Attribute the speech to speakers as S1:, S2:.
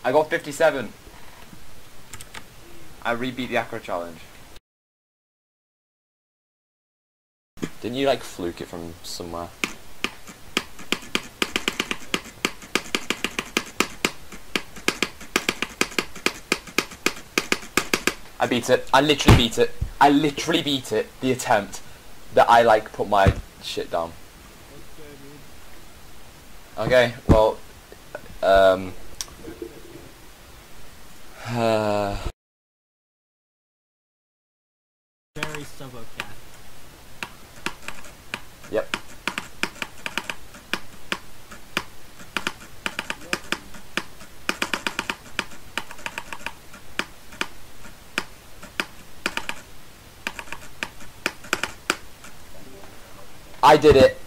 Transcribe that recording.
S1: I got 57. I rebeat the Acro challenge.
S2: Didn't you like fluke it from somewhere? I beat it. I literally beat it. I literally beat it. The attempt that I like put my shit down. Okay, well,
S3: Very sub-okay.
S2: Yep. I did it.